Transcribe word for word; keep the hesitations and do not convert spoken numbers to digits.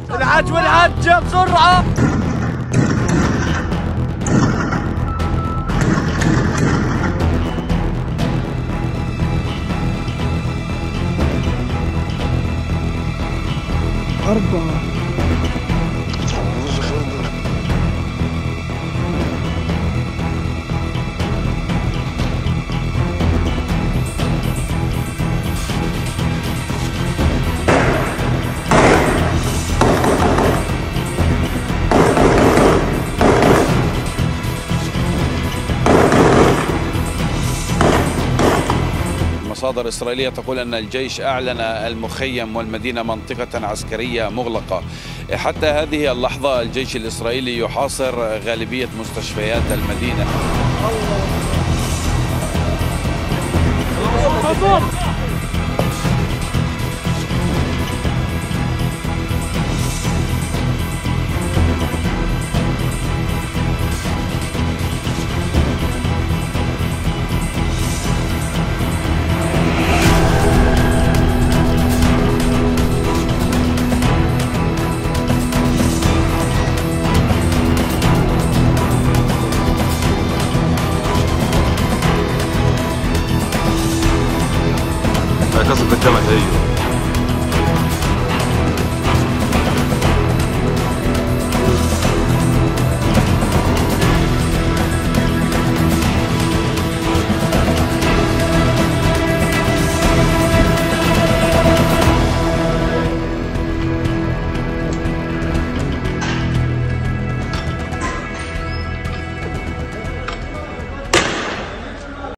الحج والحجة بسرعة. أربعة. مصادر إسرائيلية تقول أن الجيش أعلن المخيم والمدينة منطقة عسكرية مغلقة. حتى هذه اللحظة الجيش الإسرائيلي يحاصر غالبية مستشفيات المدينة. قصف قدامك ايوه